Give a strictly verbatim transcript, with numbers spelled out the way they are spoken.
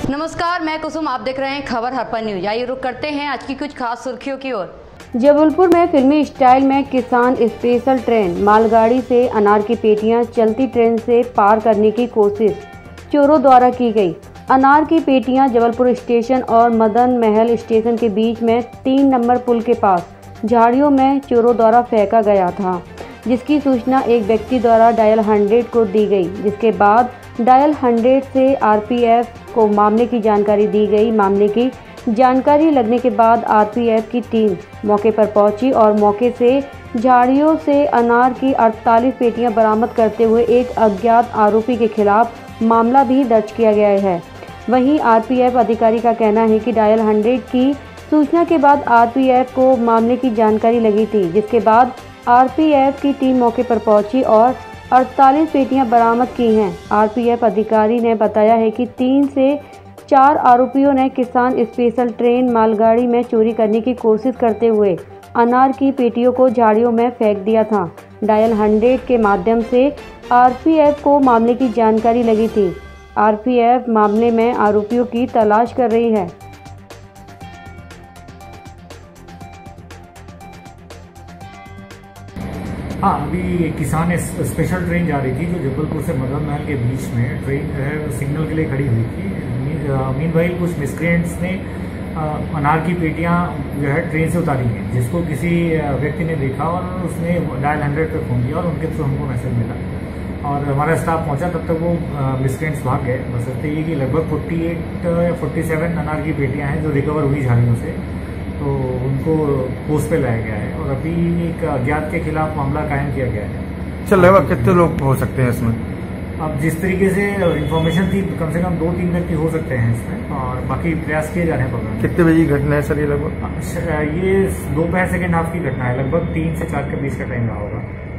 नमस्कार, मैं कुसुम, आप देख रहे हैं खबर हरपन न्यूज। आइए रुक करते हैं आज की कुछ खास सुर्खियों की ओर। जबलपुर में फिल्मी स्टाइल में किसान स्पेशल ट्रेन मालगाड़ी से अनार की पेटियां चलती ट्रेन से पार करने की कोशिश चोरों द्वारा की गई। अनार की पेटियां जबलपुर स्टेशन और मदन महल स्टेशन के बीच में तीन नंबर पुल के पास झाड़ियों में चोरों द्वारा फेंका गया था, जिसकी सूचना एक व्यक्ति द्वारा डायल हंड्रेड को दी गई, जिसके बाद डायल हंड्रेड से आरपीएफ को मामले की जानकारी दी गई। मामले की जानकारी लगने के बाद आरपीएफ की टीम मौके पर पहुंची और मौके से झाड़ियों से अनार की अड़तालीस पेटियां बरामद करते हुए एक अज्ञात आरोपी के खिलाफ मामला भी दर्ज किया गया है। वहीं आरपीएफ अधिकारी का कहना है कि डायल हंड्रेड की सूचना के बाद आरपीएफ को मामले की जानकारी लगी थी, जिसके बाद आरपीएफ की टीम मौके पर पहुंची और अड़तालीस पेटियां बरामद की हैं। आरपीएफ अधिकारी ने बताया है कि तीन से चार आरोपियों ने किसान स्पेशल ट्रेन मालगाड़ी में चोरी करने की कोशिश करते हुए अनार की पेटियों को झाड़ियों में फेंक दिया था। डायल हंड्रेड के माध्यम से आरपीएफ को मामले की जानकारी लगी थी। आरपीएफ मामले में आरोपियों की तलाश कर रही है। हाँ, अभी किसान स्पेशल ट्रेन जा रही थी जो जबलपुर से मदन महल के बीच में ट्रेन जो है सिग्नल के लिए खड़ी हुई थी। मीन भाई कुछ मिसक्रेंट्स ने अनार की पेटियां जो है ट्रेन से उतारी हैं, जिसको किसी व्यक्ति ने देखा और उसने डायल हंड्रेड पे फ़ोन किया और उनके थ्रू हमको मैसेज मिला और हमारा स्टाफ पहुंचा। तब तक वो मिसक्रेंट्स भाग गए। बस ये कि लगभग अड़तालीस या सैंतालीस अनार की पेटियां हैं जो रिकवर हुई झाड़ियों से, तो उनको पोस्ट पे लाया गया है और अभी एक अज्ञात के खिलाफ मामला कायम किया गया है। चल लगभग कितने लोग हो सकते हैं इसमें? अब जिस तरीके से इन्फॉर्मेशन थी, कम से कम दो तीन व्यक्ति हो सकते हैं इसमें और बाकी प्रयास किए जा रहे हैं पकड़ने। कितने बजे की घटना है सर ये लगभग? ये दोपहर सेकेंड हाफ की घटना है, लगभग तीन से चार के बीच का टाइम रहा होगा।